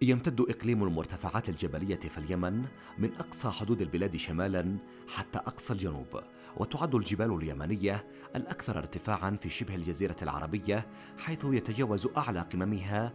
يمتد إقليم المرتفعات الجبلية في اليمن من أقصى حدود البلاد شمالاً حتى أقصى الجنوب، وتعد الجبال اليمنية الأكثر ارتفاعاً في شبه الجزيرة العربية، حيث يتجاوز أعلى قممها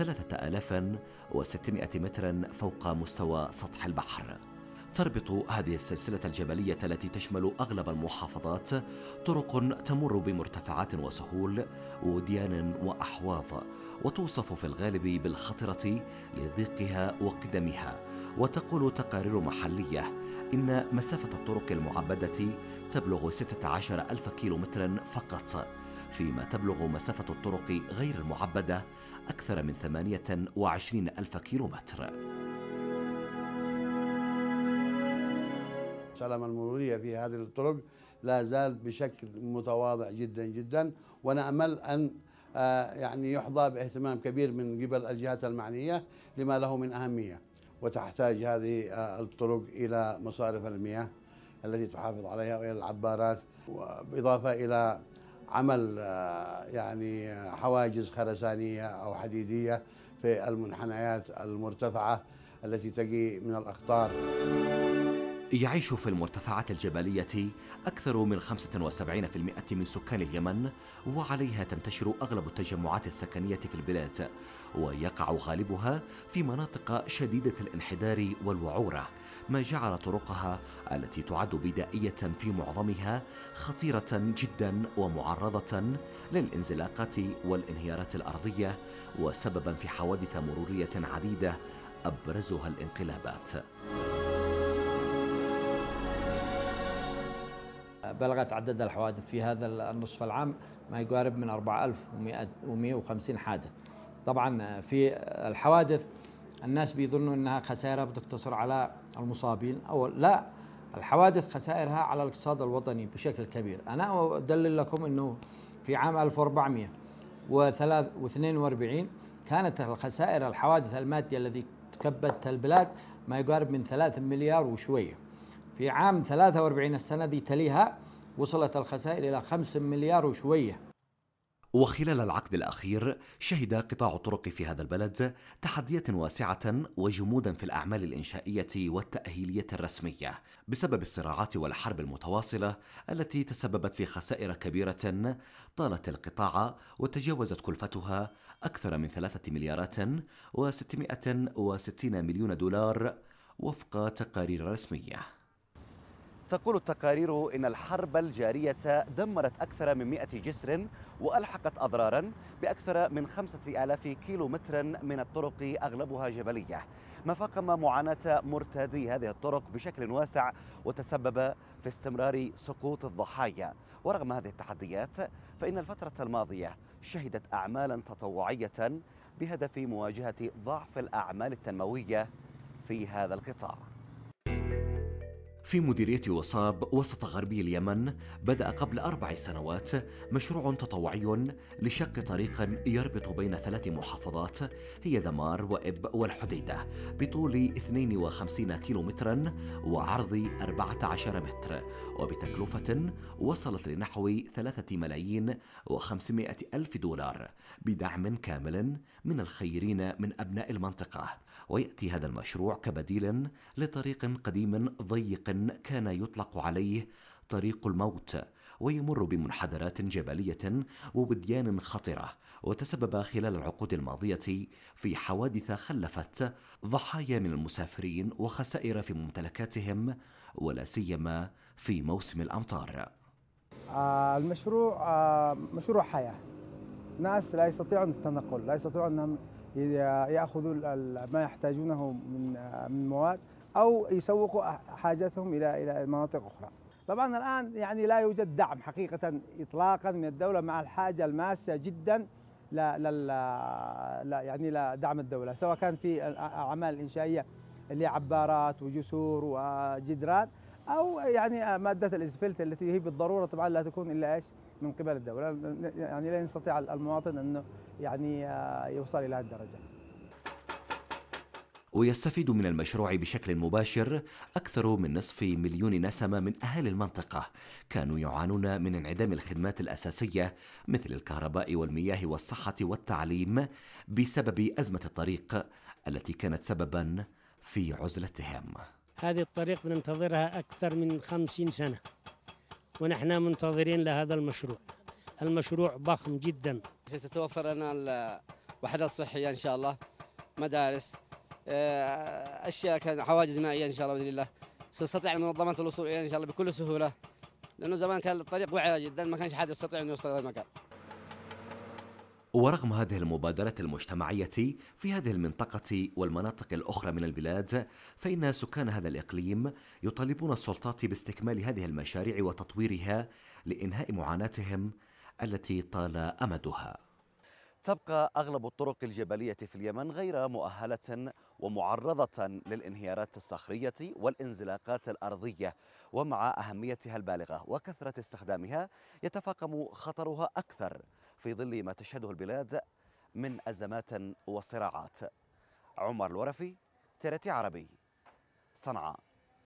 3600 متر فوق مستوى سطح البحر. تربط هذه السلسلة الجبلية التي تشمل أغلب المحافظات طرق تمر بمرتفعات وسهول وديان وأحواض، وتوصف في الغالب بالخطرة لضيقها وقدمها. وتقول تقارير محلية إن مسافة الطرق المعبدة تبلغ 16 ألف كيلومتر فقط، فيما تبلغ مسافة الطرق غير المعبدة أكثر من 28 ألف كيلومتر. السلامة المرورية في هذه الطرق لا زال بشكل متواضع جدا جدا، ونأمل أن يعني يحظى باهتمام كبير من قبل الجهات المعنية لما له من أهمية. وتحتاج هذه الطرق إلى مصارف المياه التي تحافظ عليها وإلى العبارات، وبإضافة إلى عمل يعني حواجز خرسانية أو حديدية في المنحنيات المرتفعة التي تجي من الأقطار. يعيش في المرتفعات الجبلية أكثر من 75% من سكان اليمن، وعليها تنتشر أغلب التجمعات السكنية في البلاد، ويقع غالبها في مناطق شديدة الانحدار والوعورة، ما جعل طرقها التي تعد بدائية في معظمها خطيرة جدا ومعرضة للانزلاقات والانهيارات الأرضية، وسببا في حوادث مرورية عديدة أبرزها الانقلابات. بلغت عدد الحوادث في هذا النصف العام ما يقارب من 4150 حادث. طبعا في الحوادث الناس بيظنوا انها خسائرها بتقتصر على المصابين، او لا، الحوادث خسائرها على الاقتصاد الوطني بشكل كبير. انا ادلل لكم انه في عام 1442 كانت الخسائر الحوادث المادية الذي كبدت البلاد ما يقارب من 3 مليار وشوية. في عام 43 السنة دي تليها وصلت الخسائر إلى 5 مليار وشوية. وخلال العقد الأخير شهد قطاع الطرق في هذا البلد تحديات واسعة وجمودا في الأعمال الإنشائية والتأهيلية الرسمية بسبب الصراعات والحرب المتواصلة التي تسببت في خسائر كبيرة طالت القطاع، وتجاوزت كلفتها أكثر من 3 مليارات و660 مليون دولار وفق تقارير رسمية. تقول التقارير إن الحرب الجارية دمرت أكثر من 100 جسر وألحقت أضرارا بأكثر من 5000 كيلومتر من الطرق أغلبها جبلية، ما فاقم معاناة مرتادي هذه الطرق بشكل واسع وتسبب في استمرار سقوط الضحايا. ورغم هذه التحديات فإن الفترة الماضية شهدت أعمالا تطوعية بهدف مواجهة ضعف الأعمال التنموية في هذا القطاع. في مديرية وصاب وسط غربي اليمن بدأ قبل 4 سنوات مشروع تطوعي لشق طريق يربط بين 3 محافظات هي ذمار وإب والحديدة بطول 52 كيلومترا وعرض 14 متر، وبتكلفة وصلت لنحو 3 ملايين و500 ألف دولار بدعم كامل من الخيرين من أبناء المنطقة. ويأتي هذا المشروع كبديل لطريق قديم ضيق كان يطلق عليه طريق الموت، ويمر بمنحدرات جبلية ووديان خطرة، وتسبب خلال العقود الماضية في حوادث خلفت ضحايا من المسافرين وخسائر في ممتلكاتهم، ولا سيما في موسم الأمطار. المشروع مشروع حياة. ناس لا يستطيعون التنقل، لا يستطيعون أنهم يأخذوا ما يحتاجونه من مواد أو يسوقوا حاجتهم إلى مناطق أخرى. طبعا الآن يعني لا يوجد دعم حقيقة إطلاقا من الدولة، مع الحاجة الماسة جدا يعني لدعم الدولة، سواء كان في الأعمال الإنشائية اللي هي عبارات وجسور وجدران، أو يعني مادة الإسفلت التي هي بالضرورة طبعا لا تكون إلا إيش من قبل الدولة. يعني لا يستطيع المواطن أنه يعني يوصل إلى هذه الدرجة. ويستفيد من المشروع بشكل مباشر أكثر من نصف مليون نسمة من أهالي المنطقة كانوا يعانون من انعدام الخدمات الأساسية مثل الكهرباء والمياه والصحة والتعليم بسبب أزمة الطريق التي كانت سببا في عزلتهم. هذه الطريق ننتظرها أكثر من 50 سنة ونحن منتظرين لهذا المشروع. المشروع ضخم جدا. ستتوفر لنا الوحدات الصحية إن شاء الله، مدارس، أشياء حواجز مائية إن شاء الله بإذن الله. ستستطيع المنظمات الوصول إليها إن شاء الله بكل سهولة، لأنه زمان كان الطريق وعرة جدا، ما كانش حد يستطيع أن يوصل إلى المكان. ورغم هذه المبادرة المجتمعية في هذه المنطقة والمناطق الأخرى من البلاد، فإن سكان هذا الإقليم يطالبون السلطات باستكمال هذه المشاريع وتطويرها لإنهاء معاناتهم التي طال أمدها. تبقى أغلب الطرق الجبلية في اليمن غير مؤهلة ومعرضة للانهيارات الصخرية والانزلاقات الأرضية، ومع أهميتها البالغة وكثرة استخدامها يتفاقم خطرها أكثر في ظل ما تشهده البلاد من أزمات وصراعات. عمر الورفي، TRT عربي، صنعاء.